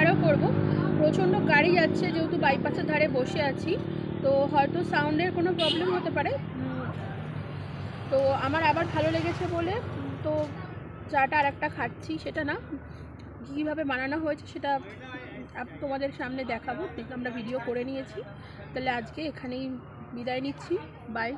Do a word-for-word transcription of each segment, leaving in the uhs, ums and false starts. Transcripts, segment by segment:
শেয়ারও করব। প্রচণ্ড গাড়ি যাচ্ছে, যেহেতু বাইপাসের ধারে বসে আছি, তো হয়তো সাউন্ডের কোনো প্রবলেম হতে পারে। তো আমার আবার ভালো লেগেছে বলে তো চাটা আর একটা খাচ্ছি, সেটা না কীভাবে বানানো হয়েছে সেটা তোমাদের সামনে দেখাবো। আমরা ভিডিও করে নিয়েছি, তাহলে আজকে এখানেই বিদায় নিচ্ছি, বাই।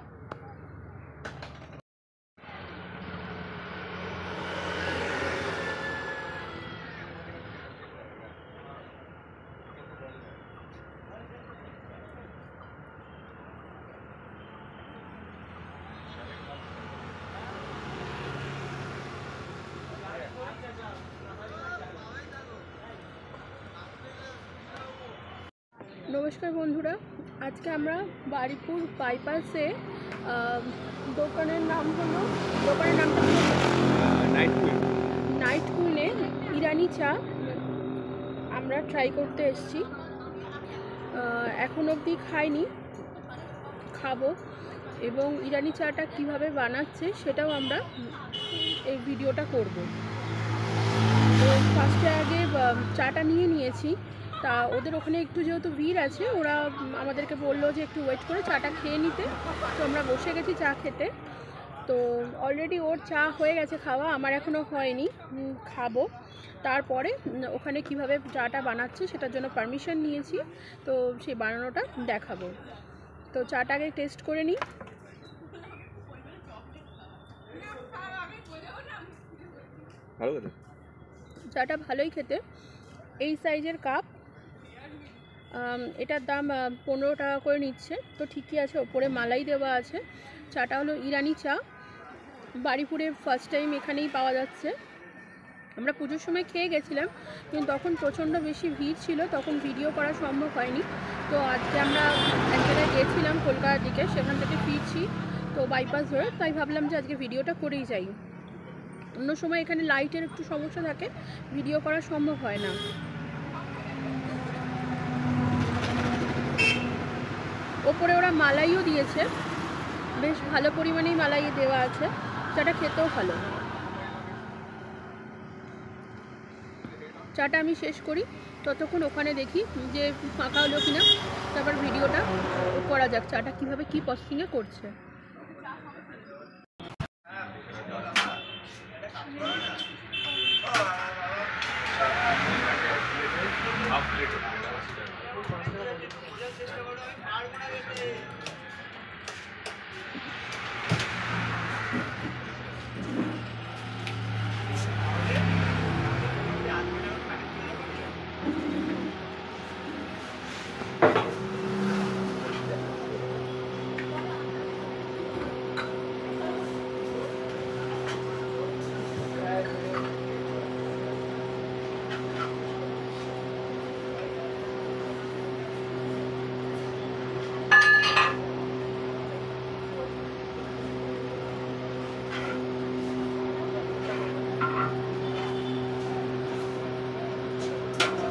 নমস্কার বন্ধুরা, আজকে আমরা বারুইপুর বাইপাসে দোকানের নাম হলো দোকানের নামটা হলো নাইট কুইন নাইট কুইনে ইরানি চা আমরা ট্রাই করতে এসেছি। এখন অবধি খাইনি, খাবো, এবং ইরানি চাটা কিভাবে বানাচ্ছে সেটাও আমরা এই ভিডিওটা করব। তো ফার্স্টে আগে চাটা নিয়ে নিয়েছি। তা ওদের ওখানে একটু যেহেতু ভিড় আছে, ওরা আমাদেরকে বললো যে একটু ওয়েট করে চাটা খেয়ে নিতে। তো আমরা বসে গেছি চা খেতে। তো অলরেডি ওর চা হয়ে গেছে খাওয়া, আমার এখনও হয়নি, খাবো। তারপরে ওখানে কিভাবে চাটা বানাচ্ছে সেটার জন্য পারমিশন নিয়েছি, তো সেই বানানোটা দেখাবো। তো চাটা আগে টেস্ট করে নিই। চাটা ভালোই খেতে। এই সাইজের কাপ, এটার দাম পনেরো টাকা করে নিচ্ছে, তো ঠিকই আছে। ওপরে মালাই দেওয়া আছে। চাটা হলো ইরানি চা, বারুইপুরে ফার্স্ট টাইম এখানেই পাওয়া যাচ্ছে। আমরা পুজোর সময় খেয়ে গেছিলাম, কিন্তু তখন প্রচণ্ড বেশি ভিড় ছিল, তখন ভিডিও করা সম্ভব হয়নি। তো আজকে আমরা এক জায়গায় গেছিলাম কলকাতার দিকে, সেখান থেকে ফিরছি তো বাইপাস ধরে, তাই ভাবলাম যে আজকে ভিডিওটা করেই যাই। অন্য সময় এখানে লাইটের একটু সমস্যা থাকে, ভিডিও করা সম্ভব হয় না। ওপরে ওরা মালাইও দিয়েছে, বেশ ভালো পরিমাণেই মালাই দেওয়া আছে। চাটা খেতেও ভালো। চাটা আমি শেষ করি, ততক্ষণ ওখানে দেখি যে ফাঁকা হলো কিনা, তারপর ভিডিওটা করা যাক চাটা কীভাবে কী প্রসেসিংয়ে করছে।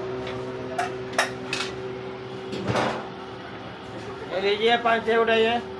लीजिए, पाँच छः उठाइए।